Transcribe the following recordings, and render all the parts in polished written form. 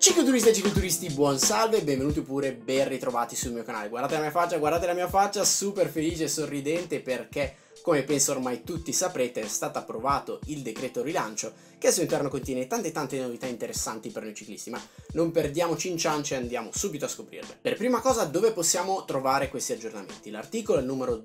Cicloturisti e cicloturisti, buon salve e benvenuti oppure ben ritrovati sul mio canale. Guardate la mia faccia, super felice e sorridente perché, come penso ormai tutti saprete, è stato approvato il decreto rilancio che al suo interno contiene tante novità interessanti per noi ciclisti, ma non perdiamoci in ciance e andiamo subito a scoprirle. Per prima cosa, dove possiamo trovare questi aggiornamenti? L'articolo è il numero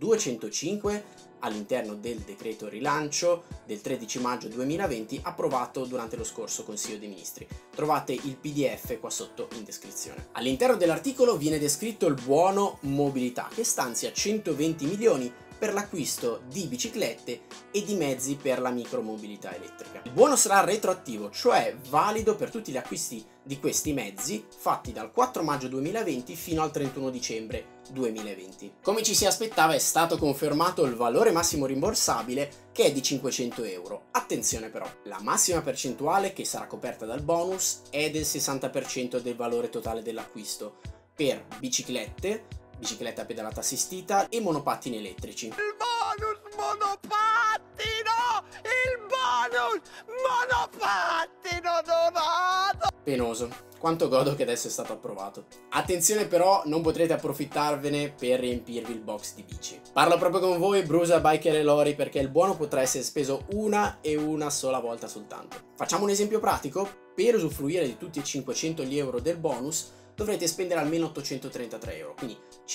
205 all'interno del decreto rilancio del 13 maggio 2020 approvato durante lo scorso Consiglio dei Ministri. Trovate il PDF qua sotto in descrizione. All'interno dell'articolo viene descritto il buono mobilità che stanzia 120 milioni per l'acquisto di biciclette e di mezzi per la micromobilità elettrica. Il buono sarà retroattivo, cioè valido per tutti gli acquisti di questi mezzi fatti dal 4 maggio 2020 fino al 31 dicembre 2020. Come ci si aspettava è stato confermato il valore massimo rimborsabile che è di 500 euro. Attenzione però, la massima percentuale che sarà coperta dal bonus è del 60% del valore totale dell'acquisto per bicicletta a pedalata assistita e monopattini elettrici. Il bonus monopattino! Il bonus monopattino donato! Penoso. Quanto godo che adesso è stato approvato. Attenzione però, non potrete approfittarvene per riempirvi il box di bici. Parlo proprio con voi, Brusa, Biker e Lori, perché il buono potrà essere speso una sola volta soltanto. Facciamo un esempio pratico. Per usufruire di tutti i 500 euro del bonus dovrete spendere almeno 833 euro, quindi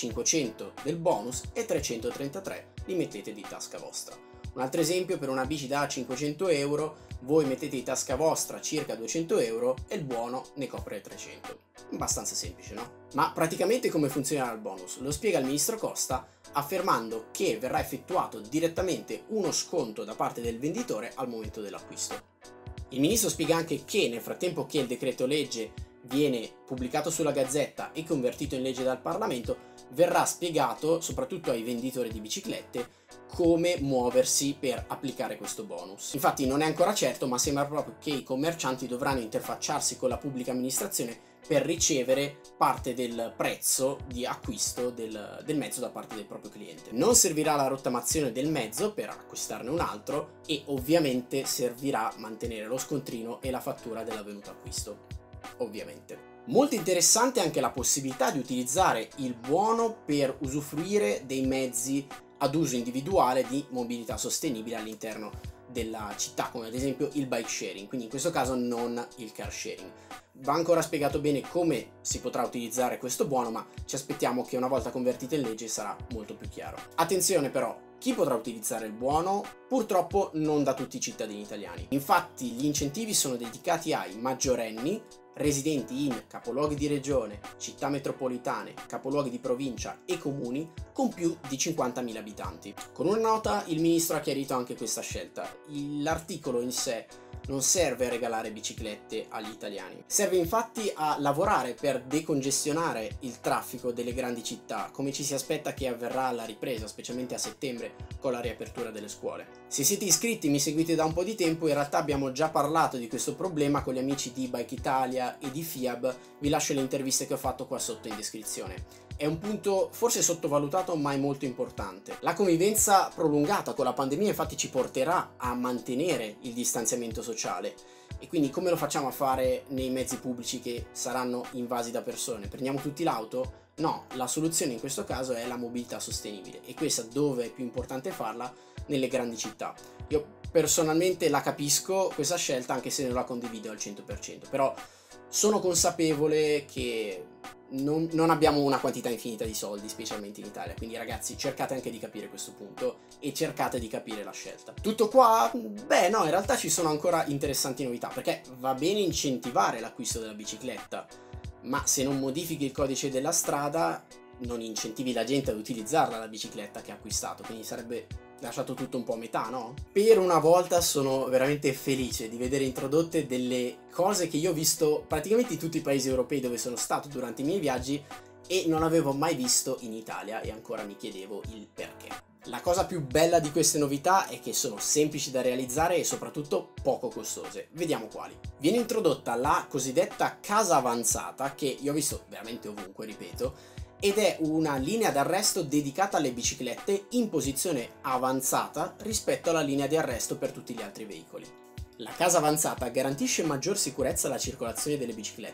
500 del bonus e 333 li mettete di tasca vostra. Un altro esempio, per una bici da 500 euro voi mettete di tasca vostra circa 200 euro e il buono ne copre 300. Abbastanza semplice, no? Ma praticamente come funzionerà il bonus? Lo spiega il ministro Costa affermando che verrà effettuato direttamente uno sconto da parte del venditore al momento dell'acquisto. Il ministro spiega anche che nel frattempo che il decreto legge viene pubblicato sulla Gazzetta e convertito in legge dal Parlamento, verrà spiegato soprattutto ai venditori di biciclette come muoversi per applicare questo bonus. Infatti non è ancora certo, ma sembra proprio che i commercianti dovranno interfacciarsi con la pubblica amministrazione per ricevere parte del prezzo di acquisto del mezzo da parte del proprio cliente. Non servirà la rottamazione del mezzo per acquistarne un altro e ovviamente servirà mantenere lo scontrino e la fattura dell'avvenuto acquisto. Ovviamente. Molto interessante anche la possibilità di utilizzare il buono per usufruire dei mezzi ad uso individuale di mobilità sostenibile all'interno della città, come ad esempio il bike sharing, quindi in questo caso non il car sharing. Va ancora spiegato bene come si potrà utilizzare questo buono, ma ci aspettiamo che una volta convertito in legge sarà molto più chiaro. Attenzione però, chi potrà utilizzare il buono? Purtroppo non da tutti i cittadini italiani. Infatti gli incentivi sono dedicati ai maggiorenni residenti in capoluoghi di regione, città metropolitane, capoluoghi di provincia e comuni con più di 50.000 abitanti. Con una nota il ministro ha chiarito anche questa scelta. L'articolo in sé non serve a regalare biciclette agli italiani. Serve infatti a lavorare per decongestionare il traffico delle grandi città, come ci si aspetta che avverrà alla ripresa, specialmente a settembre con la riapertura delle scuole. Se siete iscritti e mi seguite da un po' di tempo, in realtà abbiamo già parlato di questo problema con gli amici di Bike Italia e di FIAB, vi lascio le interviste che ho fatto qua sotto in descrizione. È un punto forse sottovalutato ma è molto importante. La convivenza prolungata con la pandemia infatti ci porterà a mantenere il distanziamento sociale e quindi come lo facciamo a fare nei mezzi pubblici che saranno invasi da persone? Prendiamo tutti l'auto? No, la soluzione in questo caso è la mobilità sostenibile e questa dove è più importante farla? Nelle grandi città. Io personalmente la capisco questa scelta anche se non la condivido al 100%, però sono consapevole che non abbiamo una quantità infinita di soldi, specialmente in Italia, quindi ragazzi cercate anche di capire questo punto e cercate di capire la scelta. Tutto qua? Beh no, in realtà ci sono ancora interessanti novità, perché va bene incentivare l'acquisto della bicicletta, ma se non modifichi il codice della strada non incentivi la gente ad utilizzarla la bicicletta che ha acquistato, quindi sarebbe lasciato tutto un po' a metà, no? Per una volta sono veramente felice di vedere introdotte delle cose che io ho visto praticamente in tutti i paesi europei dove sono stato durante i miei viaggi e non avevo mai visto in Italia e ancora mi chiedevo il perché. La cosa più bella di queste novità è che sono semplici da realizzare e soprattutto poco costose. Vediamo quali. Viene introdotta la cosiddetta casa avanzata, che io ho visto veramente ovunque, ripeto, ed è una linea d'arresto dedicata alle biciclette in posizione avanzata rispetto alla linea di arresto per tutti gli altri veicoli. La casa avanzata garantisce maggior sicurezza alla circolazione delle biciclette,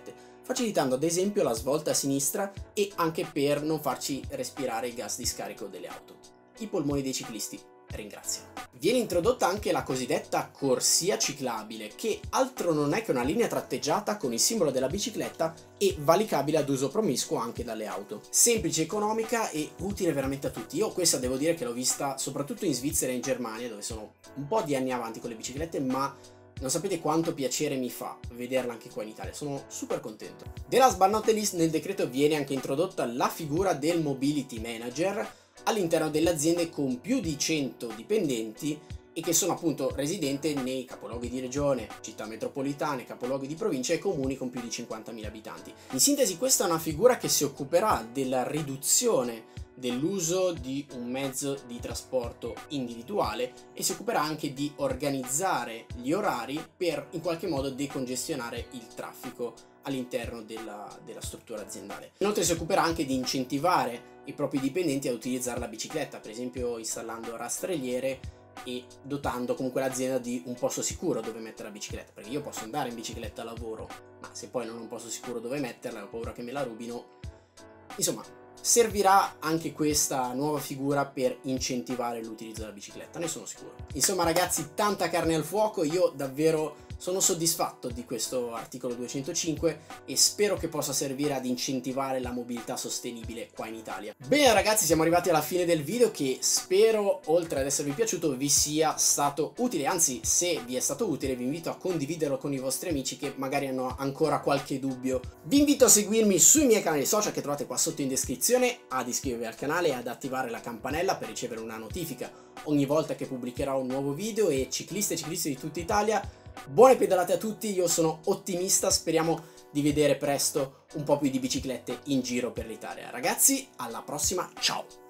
facilitando ad esempio la svolta a sinistra e anche per non farci respirare il gas di scarico delle auto. I polmoni dei ciclisti ringraziano. Viene introdotta anche la cosiddetta corsia ciclabile, che altro non è che una linea tratteggiata con il simbolo della bicicletta e valicabile ad uso promiscuo anche dalle auto. Semplice, economica e utile veramente a tutti. Io questa devo dire che l'ho vista soprattutto in Svizzera e in Germania, dove sono un po' di anni avanti con le biciclette, ma non sapete quanto piacere mi fa vederla anche qua in Italia, sono super contento. Della last but not least, nel decreto viene anche introdotta la figura del mobility manager all'interno delle aziende con più di 100 dipendenti e che sono appunto residenti nei capoluoghi di regione, città metropolitane, capoluoghi di provincia e comuni con più di 50.000 abitanti. In sintesi, questa è una figura che si occuperà della riduzione dell'uso di un mezzo di trasporto individuale e si occuperà anche di organizzare gli orari per in qualche modo decongestionare il traffico all'interno della struttura aziendale. Inoltre si occuperà anche di incentivare i propri dipendenti a utilizzare la bicicletta, per esempio installando rastrelliere e dotando comunque l'azienda di un posto sicuro dove mettere la bicicletta, perché io posso andare in bicicletta a lavoro, ma se poi non ho un posto sicuro dove metterla, ho paura che me la rubino. Insomma, servirà anche questa nuova figura per incentivare l'utilizzo della bicicletta, ne sono sicuro. Insomma ragazzi, tanta carne al fuoco, io davvero sono soddisfatto di questo articolo 205 e spero che possa servire ad incentivare la mobilità sostenibile qua in Italia. Bene ragazzi, siamo arrivati alla fine del video che spero, oltre ad esservi piaciuto, vi sia stato utile. Anzi, se vi è stato utile vi invito a condividerlo con i vostri amici che magari hanno ancora qualche dubbio. Vi invito a seguirmi sui miei canali social che trovate qua sotto in descrizione, ad iscrivervi al canale e ad attivare la campanella per ricevere una notifica ogni volta che pubblicherò un nuovo video. E cicliste e ciclisti di tutta Italia, buone pedalate a tutti, io sono ottimista, speriamo di vedere presto un po' più di biciclette in giro per l'Italia. Ragazzi, alla prossima, ciao!